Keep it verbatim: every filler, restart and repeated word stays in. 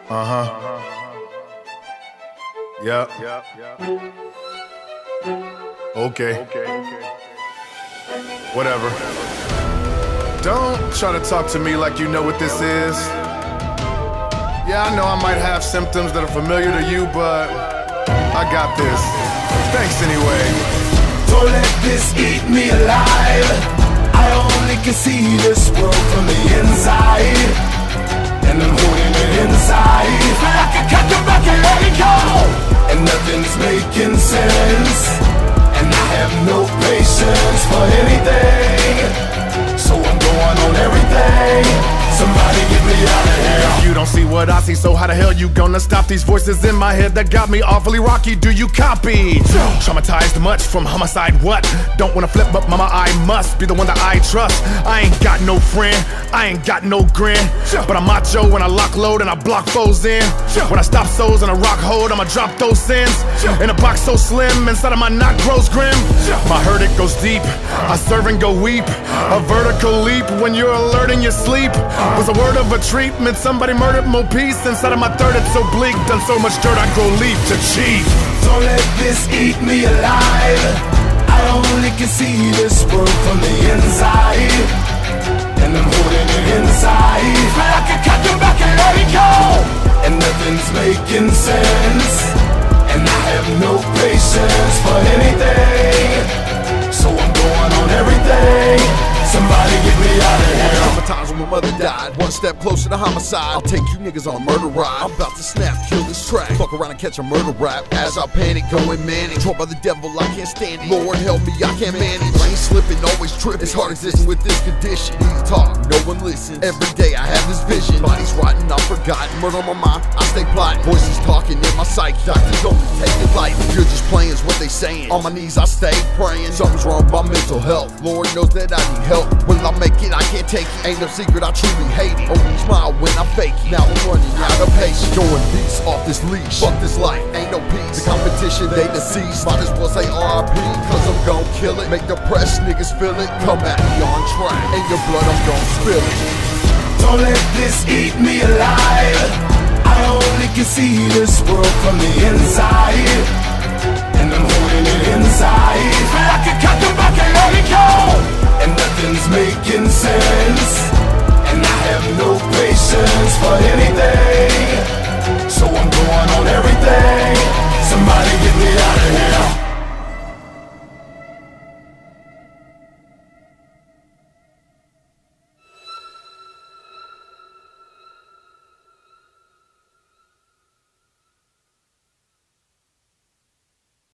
Uh-huh. Yep. Okay. Whatever. Don't try to talk to me like you know what this is. Yeah, I know I might have symptoms that are familiar to you, but I got this. Thanks anyway. Don't let this eat me alive. I only can see this world from the inside, and I'm holding it inside. I can cut the back and let it go, and nothing's making sense, and I have no patience for anything, so I'm going on everything. Somebody get me out of here. You don't see what I see, so how the hell you gonna stop these voices in my head that got me awfully rocky? Do you copy? Traumatized much from homicide, what? Don't wanna flip, but mama, I must be the one that I trust. I ain't got no friend, I ain't got no grin, but I'm macho when I lock load and I block foes in. When I stop souls in a rock hold, I'ma drop those sins in a box so slim, inside of my knot grows grim. My hurt, it goes deep, I serve and go weep. A vertical leap when you're alert in your sleep was a word of a treatment. Somebody murdered Mo Peace. Inside of my third, it's so bleak. Done so much dirt, I grow leaf to cheap. Don't let this eat me alive. I only can see this world from the inside, and I'm holding it inside. I can cut them back and let it go, and nothing's making sense, and I have no patience for anything, so I'm going on everything. Somebody get me out of here. Traumatized when my mother died. One step closer to homicide. I'll take you niggas on a murder ride. I'm about to snap, kill this track. Fuck around and catch a murder rap. As I panic, going manic. Controlled by the devil, I can't stand it. Lord help me, I can't manage. Brain slipping, always tripping. It's hard existing with this condition. Easy talk, no one listens. Every day I have this vision. Bodies rotting, I'm forgotten. Murder on my mind, I stay plotting. Voices talking in my psyche. Doctors only take it light. You're just playing is what they saying. On my knees, I stay praying. Something's wrong with my mental health. Lord knows that I need help. Will I make it? I can't take it. Ain't no secret, I truly hate it. Only smile when I fake it. Now I'm running out of patience. Going beats off this leash. Fuck this life, ain't no peace. The competition, they deceased. Might as well say R I P, cause I'm gon' kill it. Make the press niggas feel it. Come at me on track. In your blood, I'm gon' spill it. Don't let this eat me alive. I only can see this world from the inside, and I'm holding it inside. I can cut them back and let it go, and nothing's making sense, and I have no patience for anything.